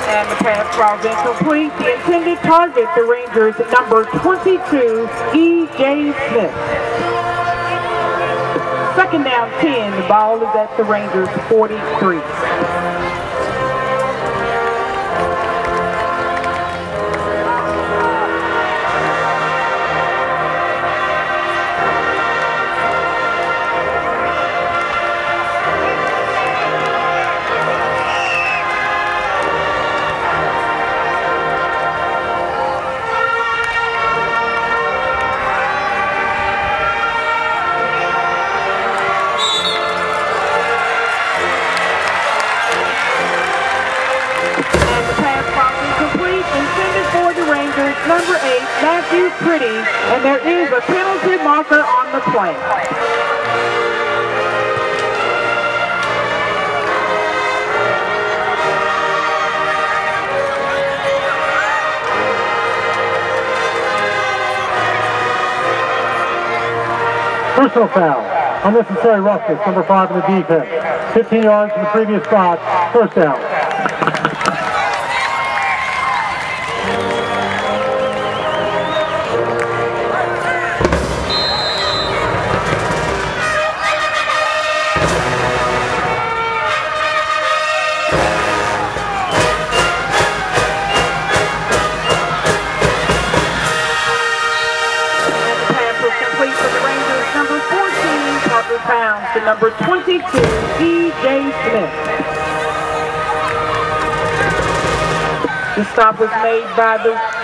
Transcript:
And the pass falls incomplete. The intended target, the Rangers, number 22, E.J. Smith. Second down 10, the ball is at the Rangers 43. Number 8, Matthew Pretty, and there is a penalty marker on the play. Personal foul, unnecessary roughness, number 5 in the defense. 15 yards from the previous spot, first down. To number 22, E.J. Smith. The stop was made by the